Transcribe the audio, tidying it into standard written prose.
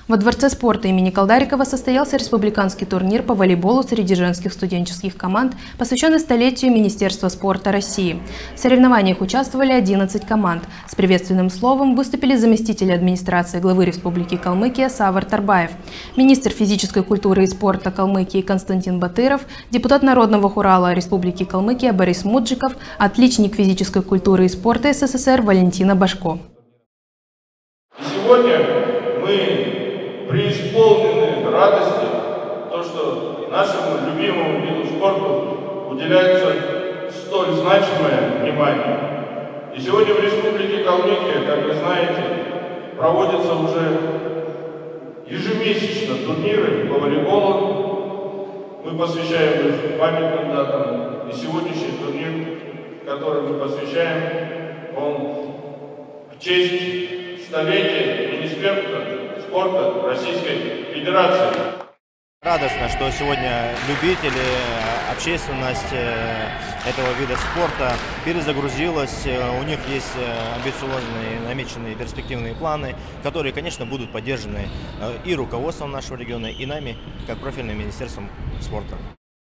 Во Дворце спорта имени Колдарикова состоялся республиканский турнир по волейболу среди женских студенческих команд, посвященный столетию Министерства спорта России. В соревнованиях участвовали 11 команд. С приветственным словом выступили заместитель администрации главы Республики Калмыкия Савар Тарбаев, министр физической культуры и спорта Калмыкии Константин Батыров, депутат Народного хурала Республики Калмыкия Борис Муджиков, отличник физической культуры и спорта СССР Валентина Башко. Сегодня мы преисполнены радости, то, что нашему любимому виду спорта уделяется столь значимое внимание. И сегодня в Республике Калмыкия, как вы знаете, проводятся уже ежемесячно турниры по волейболу. Мы посвящаем их памятным датам. И сегодняшний турнир, который мы посвящаем, он в честь столетия Министерства спорта Российской Федерации. Радостно, что сегодня любители, общественность этого вида спорта перезагрузилась. У них есть амбициозные, намеченные перспективные планы, которые, конечно, будут поддержаны и руководством нашего региона, и нами, как профильным министерством спорта.